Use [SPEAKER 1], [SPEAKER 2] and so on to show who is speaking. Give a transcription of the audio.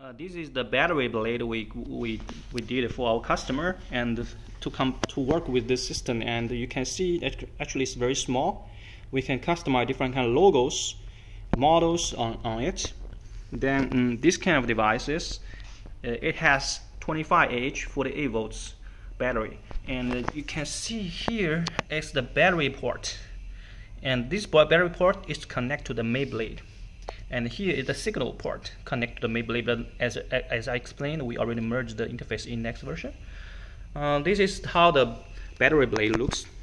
[SPEAKER 1] This is the battery blade we did for our customer, and to come to work with this system. And you can see that actually it's very small. We can customize different kind of logos, models on it. Then this kind of devices, it has 25H 48 volts battery, and you can see here is the battery port, and this battery port is connected to the main blade. And here is the signal port connected to the main blade. But as I explained, we already merged the interface in next version. This is how the battery blade looks.